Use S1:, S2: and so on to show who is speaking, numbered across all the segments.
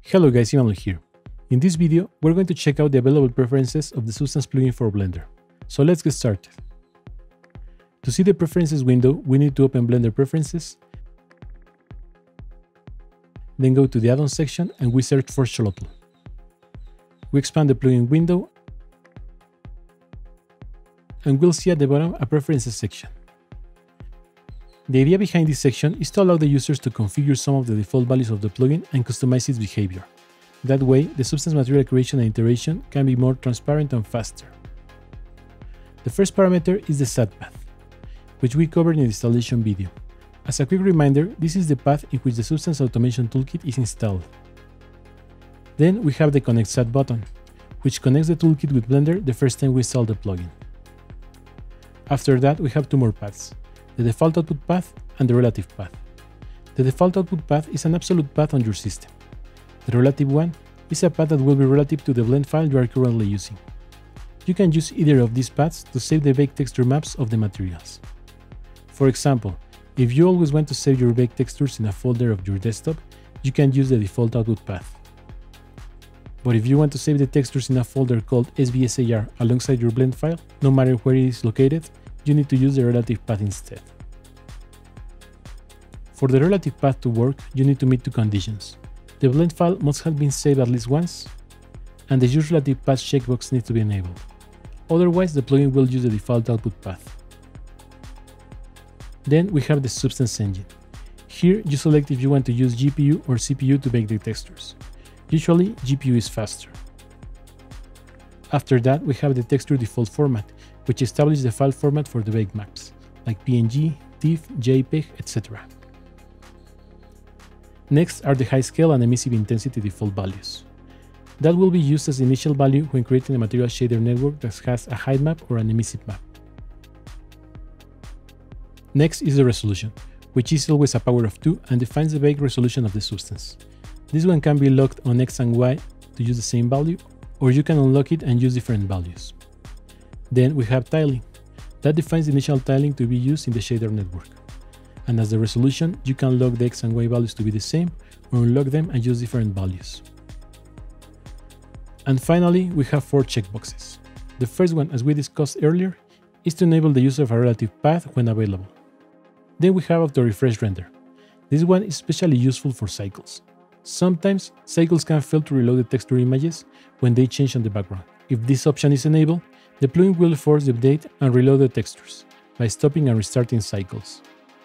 S1: Hello guys, Emanuel here. In this video, we're going to check out the available preferences of the Substance plugin for Blender. So let's get started. To see the Preferences window, we need to open Blender Preferences, then go to the Add-on section and we search for Xolotl. We expand the plugin window and we'll see at the bottom a Preferences section. The idea behind this section is to allow the users to configure some of the default values of the plugin and customize its behavior. That way, the Substance material creation and iteration can be more transparent and faster. The first parameter is the SAT path, which we covered in the installation video. As a quick reminder, this is the path in which the Substance Automation Toolkit is installed. Then we have the Connect SAT button, which connects the toolkit with Blender the first time we install the plugin. After that, we have two more paths: the default output path and the relative path. The default output path is an absolute path on your system. The relative one is a path that will be relative to the blend file you are currently using. You can use either of these paths to save the baked texture maps of the materials. For example, if you always want to save your baked textures in a folder of your desktop, you can use the default output path. But if you want to save the textures in a folder called SBSAR alongside your blend file, no matter where it is located, you need to use the relative path instead. For the relative path to work, you need to meet two conditions. The blend file must have been saved at least once, and the Use Relative Path checkbox needs to be enabled. Otherwise, the plugin will use the default output path. Then we have the Substance engine. Here, you select if you want to use GPU or CPU to bake the textures. Usually, GPU is faster. After that, we have the texture default format, which establishes the file format for the baked maps, like PNG, TIFF, JPEG, etc. Next are the high scale and emissive intensity default values. That will be used as the initial value when creating a material shader network that has a height map or an emissive map. Next is the resolution, which is always a power of 2 and defines the baked resolution of the substance. This one can be locked on X and Y to use the same value, or you can unlock it and use different values. Then we have tiling. That defines the initial tiling to be used in the shader network. And as the resolution, you can lock the X and Y values to be the same, or unlock them and use different values. And finally, we have 4 checkboxes. The first one, as we discussed earlier, is to enable the use of a relative path when available. Then we have Auto Refresh Render. This one is especially useful for cycles. Sometimes, cycles can fail to reload the texture images when they change on the background. If this option is enabled, the plugin will force the update and reload the textures by stopping and restarting cycles.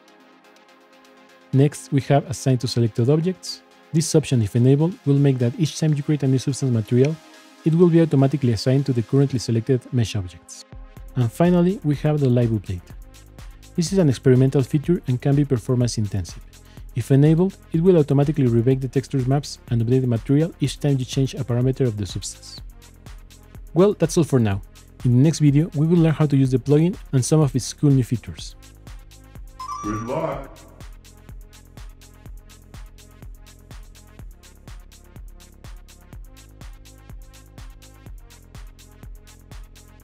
S1: Next, we have Assign to Selected Objects. This option, if enabled, will make that each time you create a new substance material, it will be automatically assigned to the currently selected mesh objects. And finally, we have the Live Update. This is an experimental feature and can be performance intensive. If enabled, it will automatically rebake the texture maps and update the material each time you change a parameter of the substance. Well, that's all for now. In the next video, we will learn how to use the plugin and some of its cool new features.
S2: Good luck!